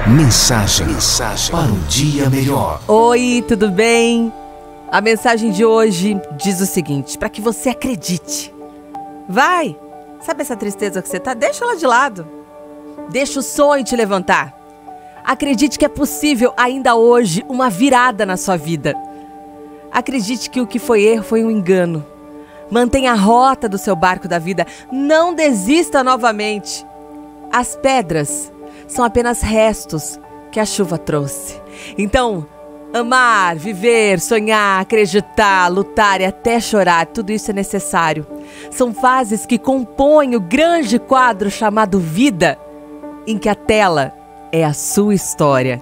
Mensagem para um dia melhor. Oi, tudo bem? A mensagem de hoje diz o seguinte: para que você acredite. Vai! Sabe essa tristeza que você tá? Deixa ela de lado. Deixa o sonho te levantar. Acredite que é possível ainda hoje uma virada na sua vida. Acredite que o que foi erro foi um engano. Mantenha a rota do seu barco da vida. Não desista novamente. As pedras são apenas restos que a chuva trouxe. Então, amar, viver, sonhar, acreditar, lutar e até chorar, tudo isso é necessário. São fases que compõem o grande quadro chamado vida, em que a tela é a sua história.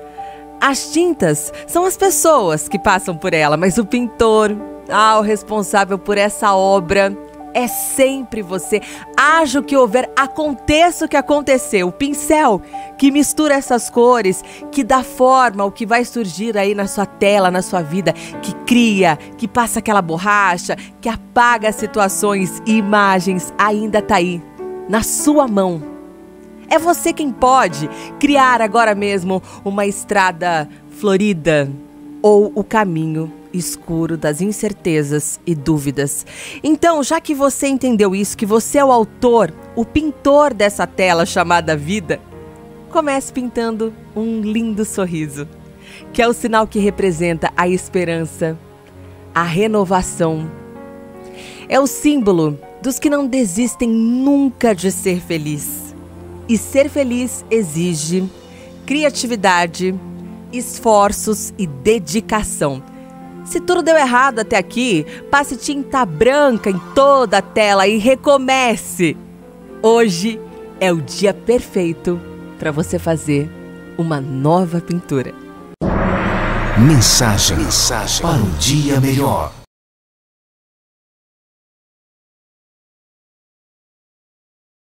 As tintas são as pessoas que passam por ela, mas o pintor, o responsável por essa obra, é sempre você. Haja o que houver, aconteça o que acontecer. O pincel que mistura essas cores, que dá forma ao que vai surgir aí na sua tela, na sua vida, que cria, que passa aquela borracha, que apaga situações e imagens, ainda tá aí, na sua mão. É você quem pode criar agora mesmo uma estrada florida ou o caminho escuro das incertezas e dúvidas. Então, já que você entendeu isso, que você é o autor, o pintor dessa tela chamada vida, comece pintando um lindo sorriso, que é o sinal que representa a esperança, a renovação. É o símbolo dos que não desistem nunca de ser feliz. E ser feliz exige criatividade, esforços e dedicação. Se tudo deu errado até aqui, passe tinta branca em toda a tela e recomece. Hoje é o dia perfeito para você fazer uma nova pintura. Mensagem para um dia melhor.